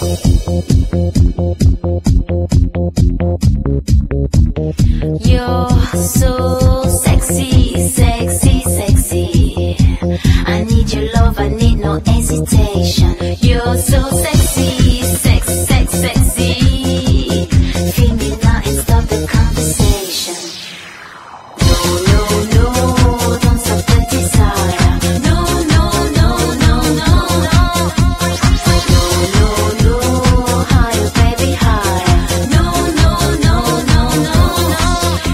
You're so sexy, sexy, sexy. I need your love, I need no hesitation. You're so sexy, sexy, sexy, sexy. Feel me now and stop the conversation. No, no, no, don't stop the desire. No, no, no, no, no, no. No, no, no, higher, baby, higher. No, no, no, no, no, no.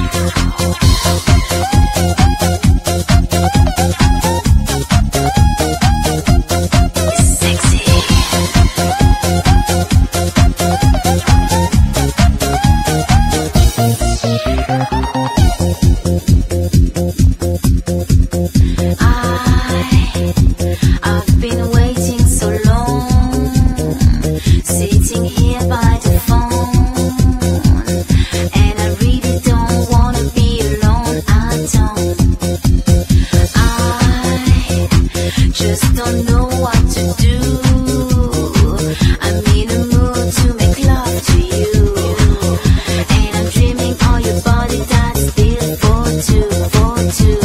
Sexy. I've been waiting so long, sitting here by the phone, and I really don't wanna be alone. I just don't know what to do. I'm in a mood to make love to you, and I'm dreaming all your body that's built for two, for two.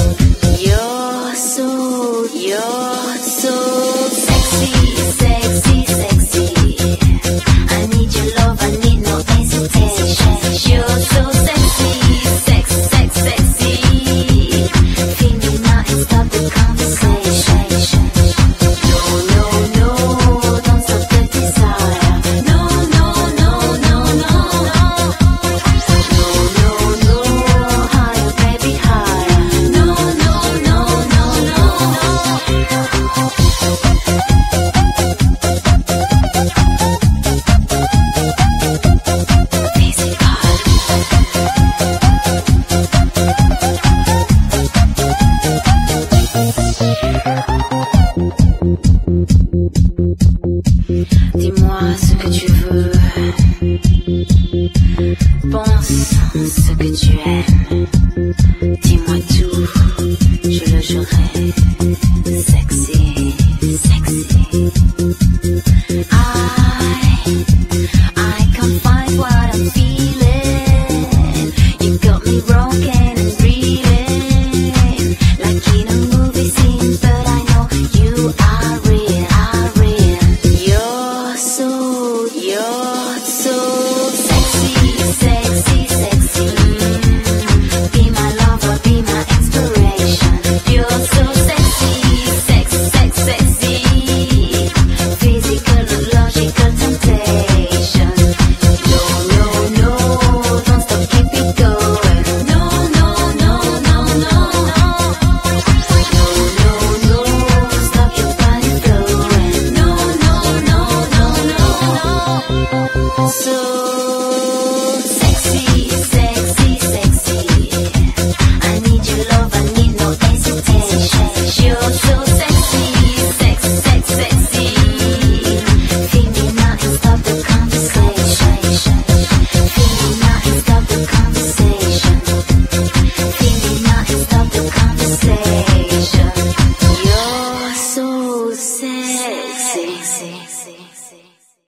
You're so sexy, sexy, sexy. I need your love, I need no hesitation. You're so sexy, sexy, sexy, sexy. Feel me now and stop the conversation. No, no, no, don't stop the desire. No, no, no, no, no, no. No, no, no, higher, baby, higher. No, no, no, no, no, no. Dis-moi ce que tu veux, pense ce que tu aimes. Dis-moi tout, je le jurerai. Sexy, sexy.